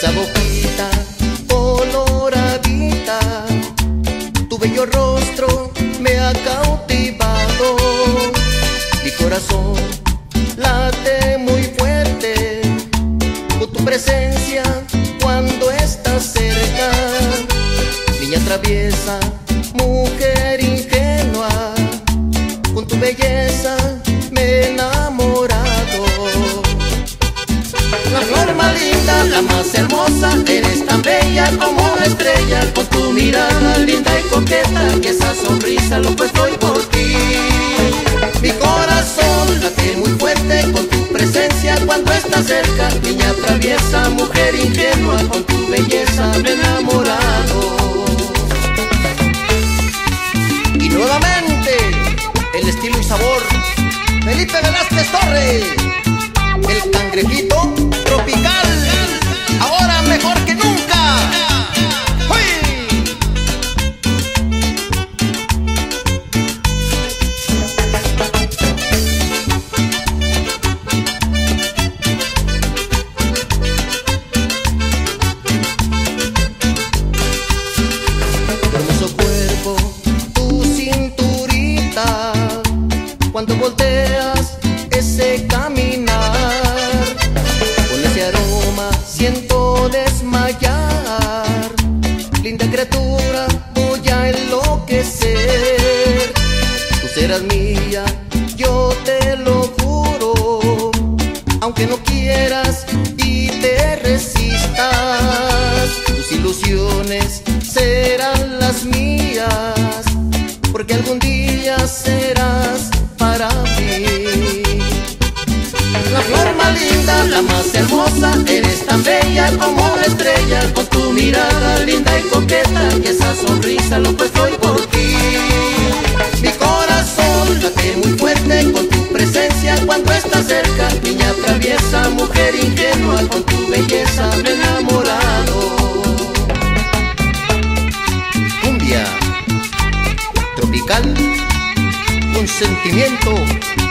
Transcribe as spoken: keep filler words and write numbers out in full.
esa boquita coloradita, tu bello rostro me ha cautivado. Mi corazón late muy fuerte con tu presencia cuando estás cerca. Niña traviesa, mujer ingenua, con tu belleza me he enamorado. La flor más linda, la más hermosa, eres tan bella como una estrella, con tu mirada linda y coqueta, y esa sonrisa loco estoy por ti. Mi corazón late muy fuerte con tu presencia cuando estás cerca. Niña traviesa, mujer ingenua, con tu belleza me he enamorado. Y nuevamente, el estilo y sabor, Felipe Velázquez Torres, el cangrejito tropical, ahora mejor que nunca. ¡Uy! Tu hermoso cuerpo, tu cinturita, cuando volteas ese caminar, con ese aroma siento desmayar. Linda criatura, voy a enloquecer. Tú serás mía, yo te lo juro, aunque no quieras y te resistas. Tus ilusiones serán las mías, porque algún día serás para mí. La flor más linda, la más hermosa, eres tan bella como una estrella, con tu mirada linda y coqueta, y esa sonrisa loco estoy por ti. Mi corazón late muy fuerte con tu presencia cuando estás cerca. Niña traviesa, mujer ingenua, con tu belleza me he enamorado. Cumbia tropical con sentimiento.